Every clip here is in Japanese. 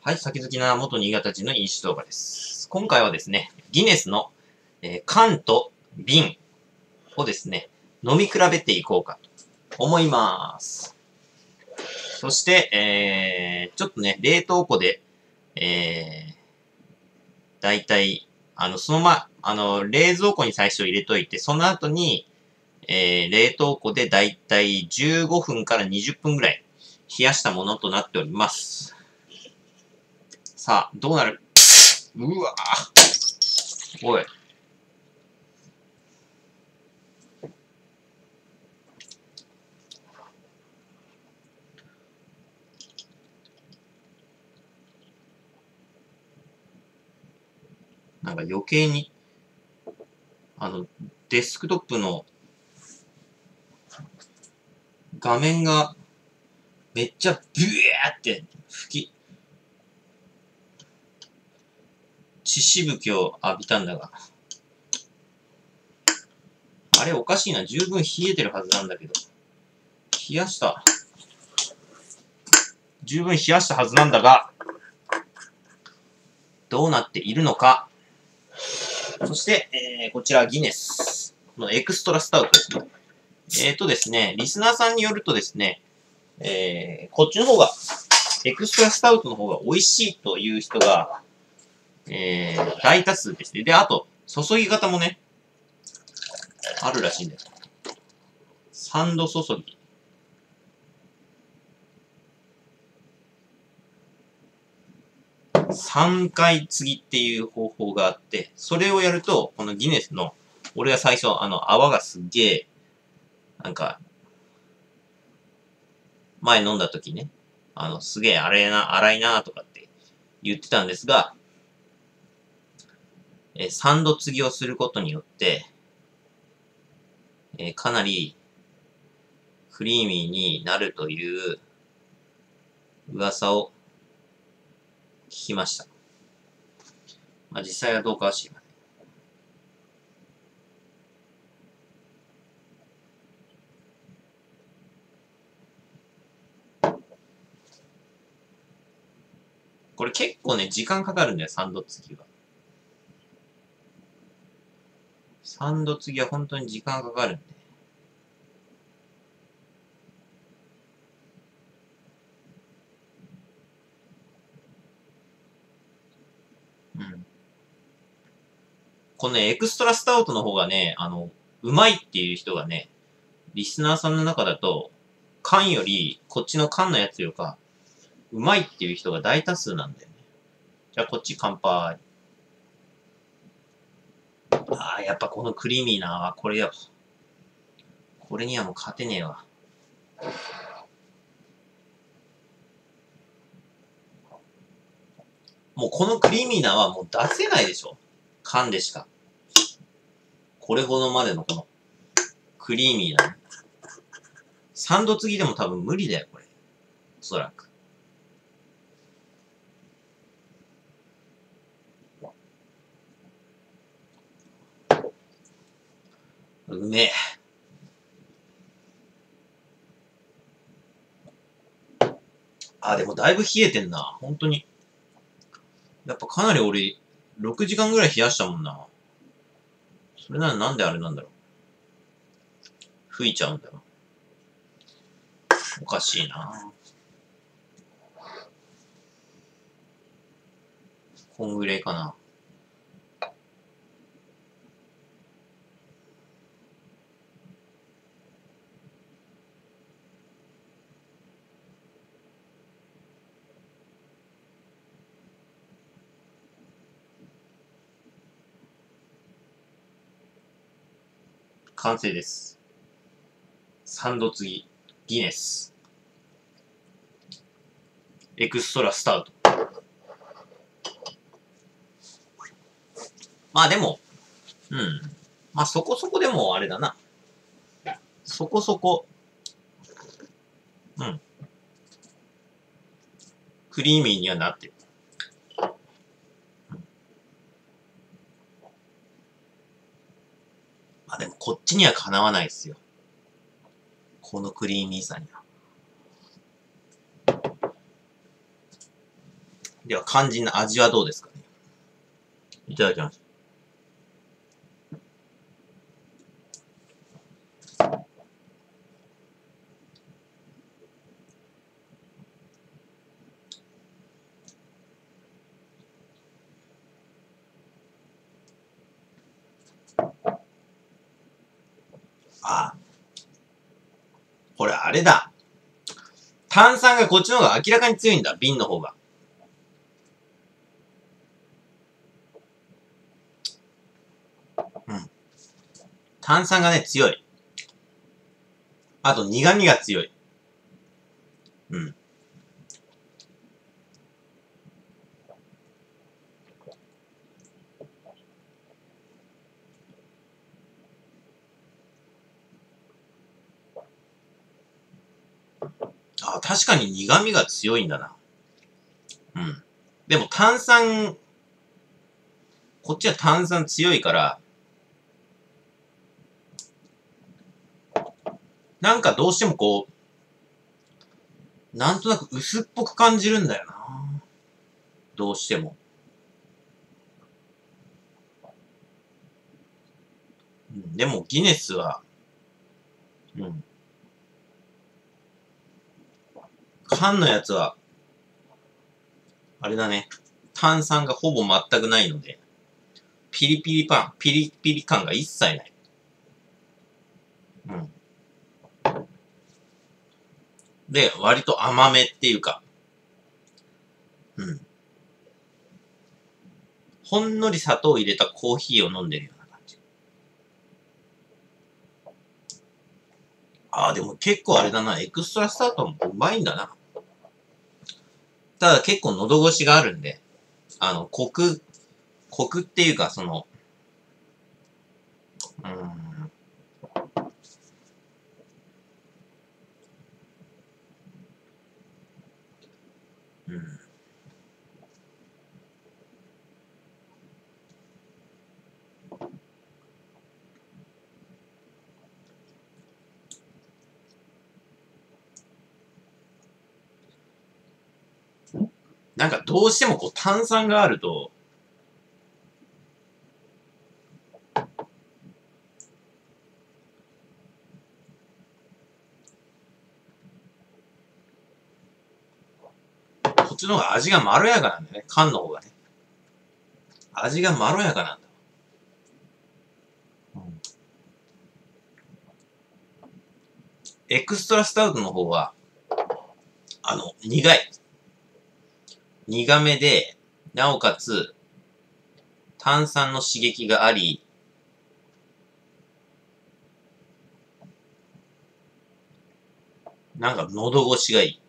はい、先好きな元新潟人の飲酒動画です。今回はですね、ギネスの、缶と瓶をですね、飲み比べていこうかと思います。そして、ちょっとね、冷凍庫で、だいたい、そのま、冷蔵庫に最初入れといて、その後に、冷凍庫でだいたい15分から20分ぐらい冷やしたものとなっております。さあ、どうなる？うわぁ。おい。なんか余計に、デスクトップの画面がめっちゃビューって血しぶきを浴びたんだが。あれおかしいな。十分冷えてるはずなんだけど。冷やした。十分冷やしたはずなんだが、どうなっているのか。そして、こちらギネスのエクストラスタウトですね。ですね、リスナーさんによるとですね、こっちの方が、エクストラスタウトの方が美味しいという人が、大多数ですね。で、あと、注ぎ方もね、あるらしいんです。3度注ぎ。3回継ぎっていう方法があって、それをやると、このギネスの、俺が最初、泡がすっげえ、なんか、前飲んだ時ね、すげえ荒いなとかって言ってたんですが、3度継ぎをすることによって、かなりクリーミーになるという噂を聞きました。まあ、実際はどうかは知りません。これ結構ね、時間かかるんだよ、3度継ぎは。3度継ぎは本当に時間かかるんで。うん。このね、エクストラスタウトの方がね、うまいっていう人がね、リスナーさんの中だと、缶より、こっちの缶のやつよりか、うまいっていう人が大多数なんだよね。じゃあこっち乾杯。ああ、やっぱこのクリーミーな泡、これよ。これにはもう勝てねえわ。もうこのクリーミーな泡もう出せないでしょ。缶でしか。これほどまでのこの、クリーミーな。3度継ぎでも多分無理だよ、これ。おそらく。うめえ。あ、でもだいぶ冷えてんな。本当に。やっぱかなり俺、6時間ぐらい冷やしたもんな。それならなんであれなんだろう。吹いちゃうんだろう。おかしいな。こんぐらいかな。完成です。3度継ぎ、ギネス。エクストラスタウト。まあでも、うん。まあそこそこでもあれだな。そこそこ、うん。クリーミーにはなってる。まあでもこっちにはかなわないですよ。このクリーミーさには。 では、肝心な味はどうですかね。いただきます。あ、これあれだ。炭酸がこっちの方が明らかに強いんだ。瓶の方が。うん。炭酸がね、強い。あと苦味が強い。うん。あ、確かに苦味が強いんだな。うん。でも炭酸、こっちは炭酸強いから、なんかどうしてもこう、なんとなく薄っぽく感じるんだよな。どうしても。うん、でもギネスは、うん。缶のやつは、あれだね。炭酸がほぼ全くないので、ピリピリ感が一切ない。うん。で、割と甘めっていうか、うん。ほんのり砂糖を入れたコーヒーを飲んでるような感じ。ああ、でも結構あれだな。エクストラスタートもうまいんだな。ただ結構喉越しがあるんで、コクっていうか、うーん、うん。なんかどうしてもこう炭酸があると、こっちの方が味がまろやかなんだよね。缶の方がね。味がまろやかなんだ。うん、エクストラスタウトの方は、苦い。苦めで、なおかつ、炭酸の刺激があり、なんか喉越しがいい。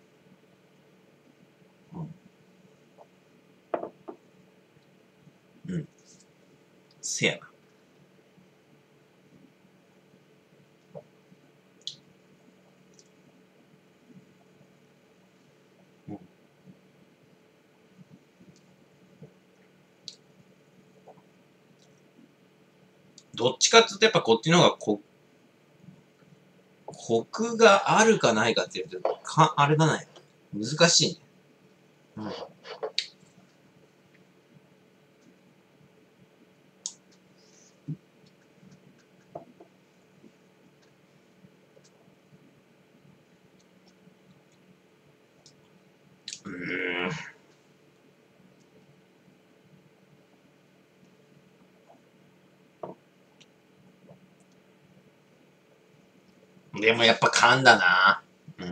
うん。うん。せやな。うん、どっちかっていうとやっぱこっちの方がコクがあるかないかっていうと、あれだね。難しいね。うん。うーん。でもやっぱ缶だな。うん。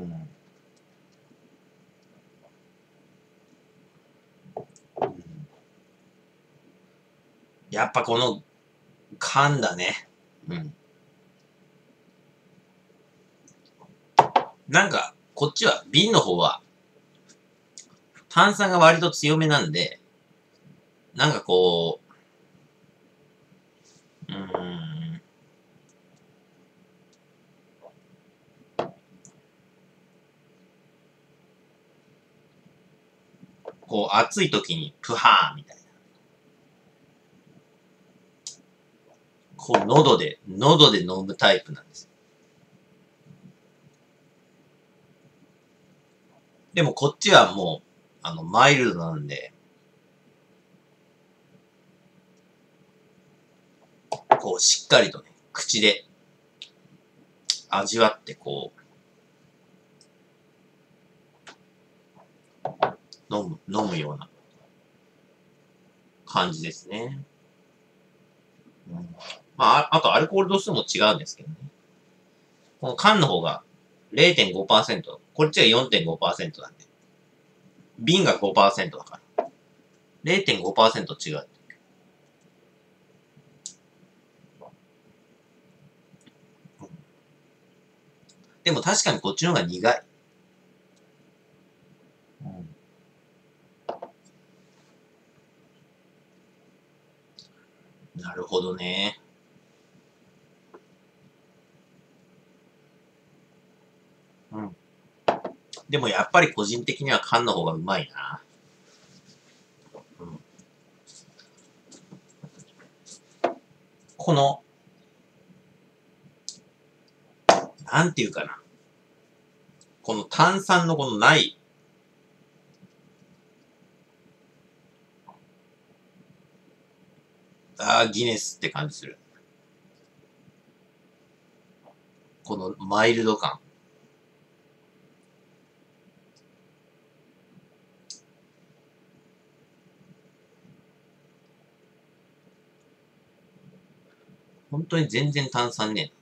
うん、やっぱこの缶だね。うん。なんか、こっちは、瓶の方は、炭酸が割と強めなんで、なんかこう、こう暑い時にプハーみたいな。こう喉で飲むタイプなんです。でもこっちはもマイルドなんで、こう、しっかりとね、口で味わって、こう、飲むような感じですね。うん、まあ、あとアルコール度数も違うんですけどね。この缶の方が 0.5%、こっちが 4.5% なんで。瓶が 5% だから。0.5% 違う。でも確かにこっちの方が苦い。なるほどね。うん。でもやっぱり個人的には缶の方がうまいな。うん、この、なんていうかな。この炭酸のこのない、ギネスって感じする。このマイルド感。本当に全然炭酸ね。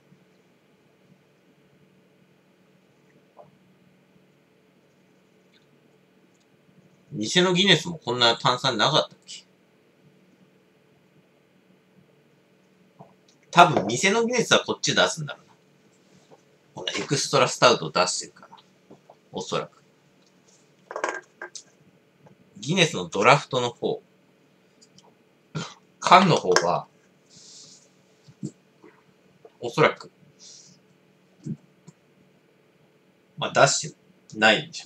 店のギネスもこんな炭酸なかったっけ？多分店のギネスはこっち出すんだろうな。このエクストラスタウトを出してるから。おそらく。ギネスのドラフトの方。缶の方は、おそらく、まあ出してないんでしょ。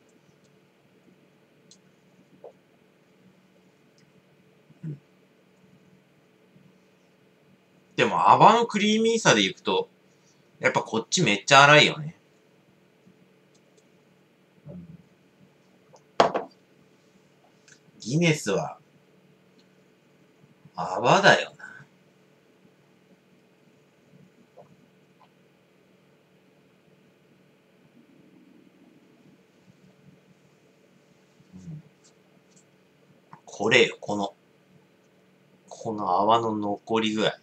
でも泡のクリーミーさでいくと、やっぱこっちめっちゃ粗いよね。ギネスは、泡だよな。これよ、この泡の残り具合。やっ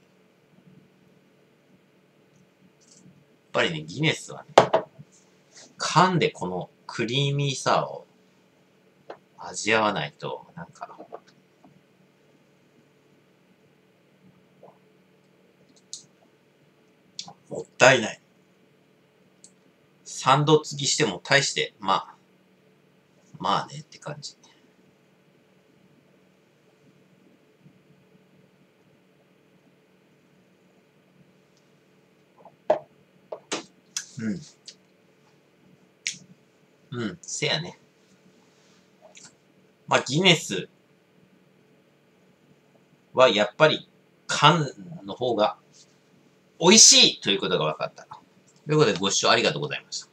ぱりね、ギネスはね、噛んでこのクリーミーさを味わわないと、なんか、もったいない。3度継ぎしても大して、まあねって感じ。うん。うん、せやね。まあ、ギネスはやっぱり缶の方が美味しいということが分かった。ということでご視聴ありがとうございました。